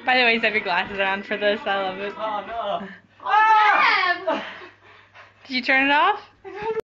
By the way, you have your glasses on for this. I love it. Oh no. Ah! Did you turn it off?